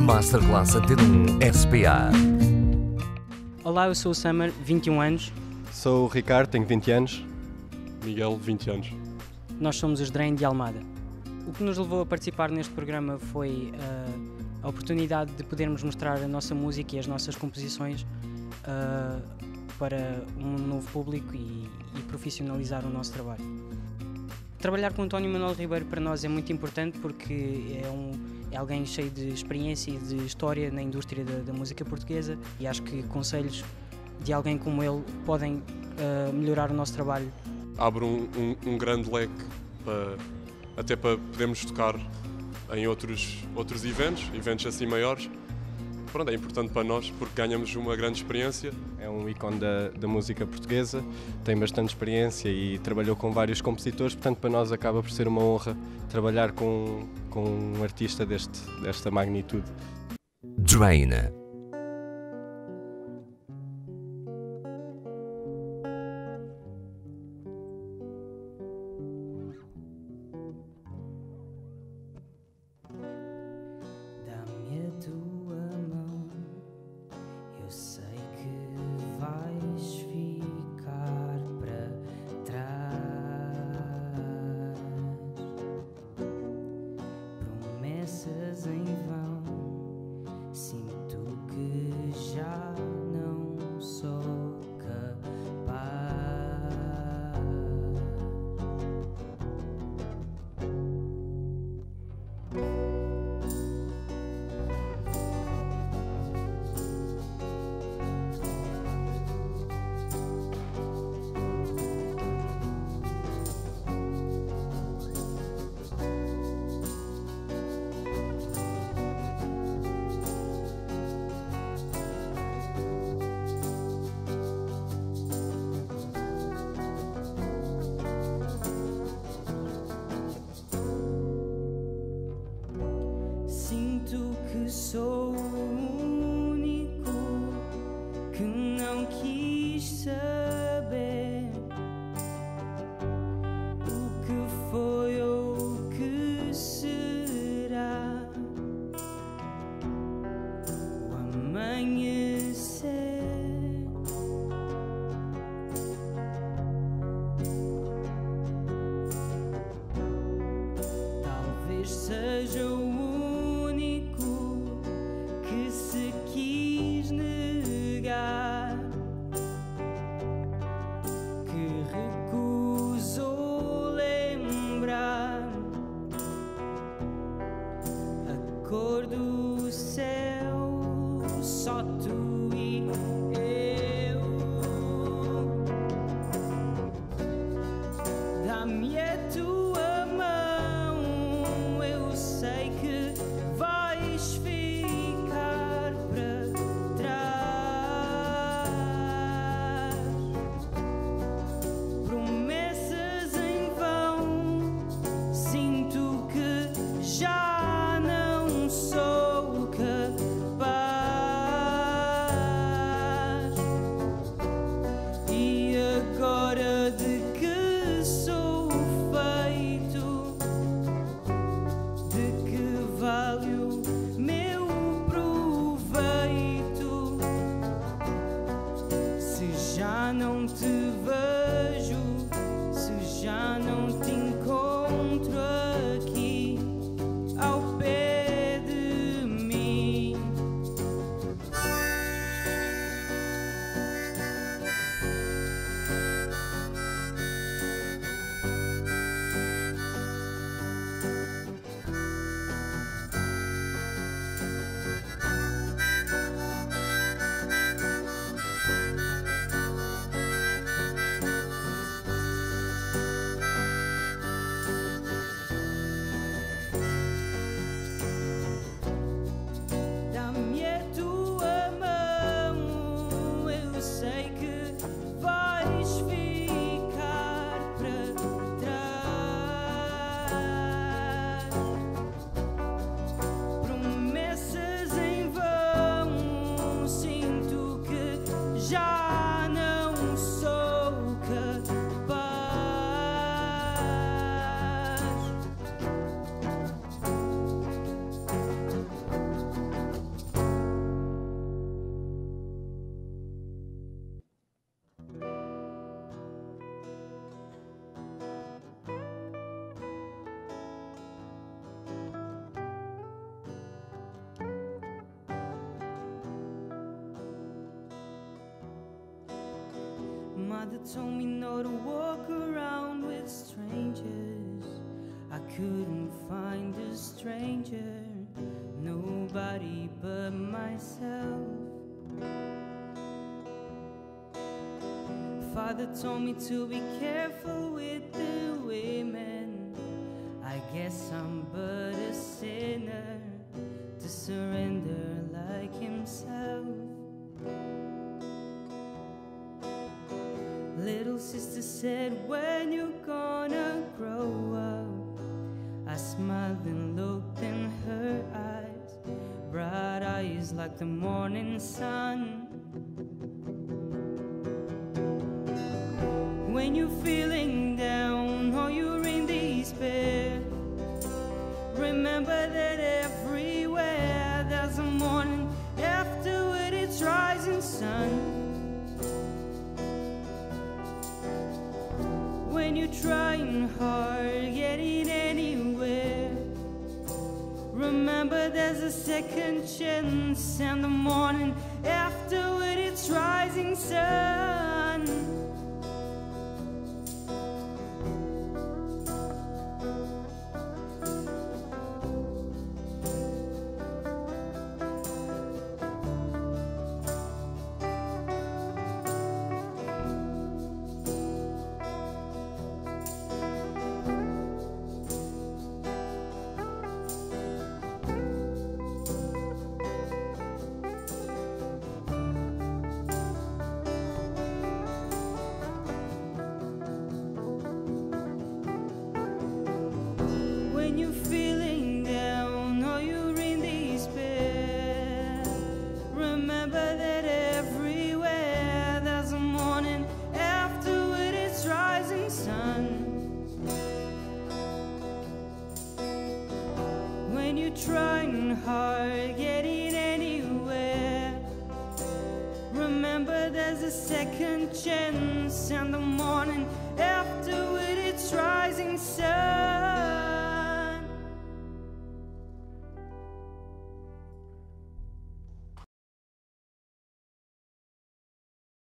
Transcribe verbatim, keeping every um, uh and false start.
Masterclass Antena um S P A. Olá, eu sou o Summer, vinte e um anos. Sou o Ricardo, tenho vinte anos. Miguel, vinte anos. Nós somos os Drain de Almada. O que nos levou a participar neste programa foi uh, a oportunidade de podermos mostrar a nossa música e as nossas composições uh, para um novo público e, e profissionalizar o nosso trabalho. Trabalhar com o António Manuel Ribeiro para nós é muito importante porque é, um, é alguém cheio de experiência e de história na indústria da, da música portuguesa, e acho que conselhos de alguém como ele podem uh, melhorar o nosso trabalho. Abre um, um, um grande leque para, até para podermos tocar em outros, outros eventos, eventos assim maiores. Pronto, é importante para nós porque ganhamos uma grande experiência. É um ícone da, da música portuguesa, tem bastante experiência e trabalhou com vários compositores, portanto para nós acaba por ser uma honra trabalhar com, com um artista deste, desta magnitude. Drain. Dá-me a tua mão, eu sei que vais ficar para trás. Promessas em vão, sinto que já não sou capaz. Sinto que sou o único que não quis saber o que foi ou o que será. O amanhecer talvez seja o que se quis negar, que recusou lembrar a cor do céu, só tu e eu. Dá-me a tua mão, eu sei que vais ficar para trás. Promessas em vão, sinto que já não sou capaz. Mother told me not to walk around with strangers. I couldn't find a stranger, nobody but myself. Father told me to be careful with the women. I guess I'm but a sinner to surrender like himself. Little sister said, when you gonna grow up? I smiled and looked in her eyes, bright eyes like the morning sun. When you're feeling down or you're in despair, remember that everywhere there's a morning after with its rising sun. When you're trying hard, getting anywhere, remember there's a second chance and the morning after with its rising sun. When you're feeling down or you're in despair, remember that everywhere there's a morning after with its rising sun. When you're trying hard, getting anywhere, remember there's a second chance and the morning after with its rising sun.